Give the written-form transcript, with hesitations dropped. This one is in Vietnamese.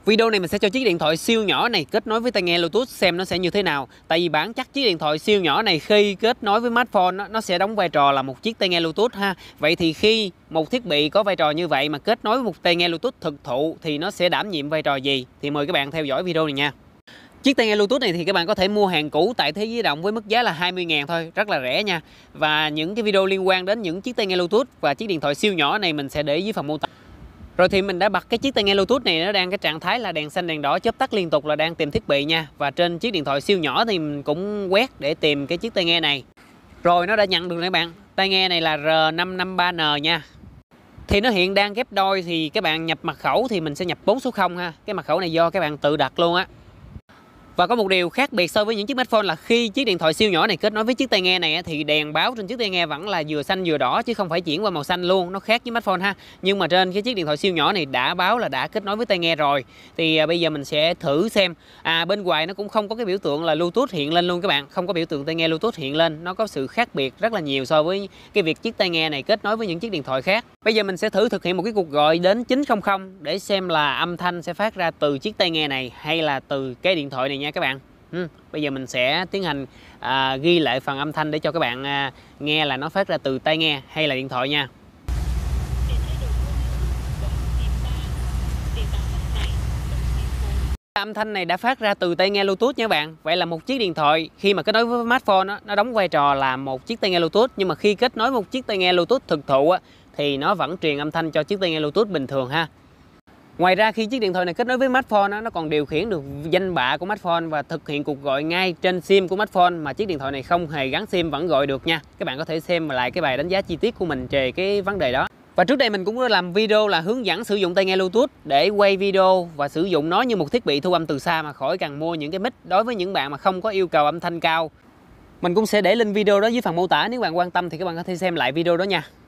Video này mình sẽ cho chiếc điện thoại siêu nhỏ này kết nối với tai nghe Bluetooth xem nó sẽ như thế nào. Tại vì bản chất chiếc điện thoại siêu nhỏ này khi kết nối với smartphone nó sẽ đóng vai trò là một chiếc tai nghe Bluetooth ha. Vậy thì khi một thiết bị có vai trò như vậy mà kết nối với một tai nghe Bluetooth thực thụ thì nó sẽ đảm nhiệm vai trò gì? Thì mời các bạn theo dõi video này nha. Chiếc tai nghe Bluetooth này thì các bạn có thể mua hàng cũ tại Thế Giới Di Động với mức giá là 20.000 thôi, rất là rẻ nha. Và những cái video liên quan đến những chiếc tai nghe Bluetooth và chiếc điện thoại siêu nhỏ này mình sẽ để dưới phần mô tả. Rồi thì mình đã bật cái chiếc tai nghe Bluetooth này, nó đang cái trạng thái là đèn xanh đèn đỏ chớp tắt liên tục là đang tìm thiết bị nha. Và trên chiếc điện thoại siêu nhỏ thì mình cũng quét để tìm cái chiếc tai nghe này. Rồi nó đã nhận được các bạn. Tai nghe này là R553N nha. Thì nó hiện đang ghép đôi, thì các bạn nhập mật khẩu thì mình sẽ nhập 4 số 0 ha. Cái mật khẩu này do các bạn tự đặt luôn á. Và có một điều khác biệt so với những chiếc smartphone là khi chiếc điện thoại siêu nhỏ này kết nối với chiếc tai nghe này thì đèn báo trên chiếc tai nghe vẫn là vừa xanh vừa đỏ chứ không phải chuyển qua màu xanh luôn, nó khác với smartphone ha. Nhưng mà trên cái chiếc điện thoại siêu nhỏ này đã báo là đã kết nối với tai nghe rồi. Thì bây giờ mình sẽ thử xem. Bên ngoài nó cũng không có cái biểu tượng là Bluetooth hiện lên luôn các bạn, không có biểu tượng tai nghe Bluetooth hiện lên. Nó có sự khác biệt rất là nhiều so với cái việc chiếc tai nghe này kết nối với những chiếc điện thoại khác. Bây giờ mình sẽ thử thực hiện một cái cuộc gọi đến 900 để xem là âm thanh sẽ phát ra từ chiếc tai nghe này hay là từ cái điện thoại này nha các bạn. Bây giờ mình sẽ tiến hành ghi lại phần âm thanh để cho các bạn nghe là nó phát ra từ tai nghe hay là điện thoại nha. Âm thanh này đã phát ra từ tai nghe Bluetooth nha các bạn. Vậy là một chiếc điện thoại khi mà kết nối với smartphone nó đóng vai trò là một chiếc tai nghe Bluetooth, nhưng mà khi kết nối một chiếc tai nghe Bluetooth thực thụ thì nó vẫn truyền âm thanh cho chiếc tai nghe Bluetooth bình thường ha. Ngoài ra khi chiếc điện thoại này kết nối với smartphone nó còn điều khiển được danh bạ của smartphone và thực hiện cuộc gọi ngay trên SIM của smartphone mà chiếc điện thoại này không hề gắn SIM vẫn gọi được nha. Các bạn có thể xem lại cái bài đánh giá chi tiết của mình về cái vấn đề đó. Và trước đây mình cũng có làm video là hướng dẫn sử dụng tai nghe Bluetooth để quay video và sử dụng nó như một thiết bị thu âm từ xa mà khỏi cần mua những cái mic đối với những bạn mà không có yêu cầu âm thanh cao. Mình cũng sẽ để link video đó dưới phần mô tả, nếu bạn quan tâm thì các bạn có thể xem lại video đó nha.